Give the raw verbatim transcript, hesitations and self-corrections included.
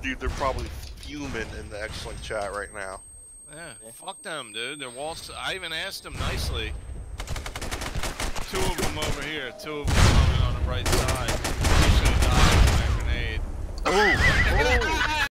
dude, they're probably fuming in the X-Link chat right now. Yeah, yeah, fuck them, dude. They're walls. I even asked them nicely. Two of them over here. Two of them on the right side.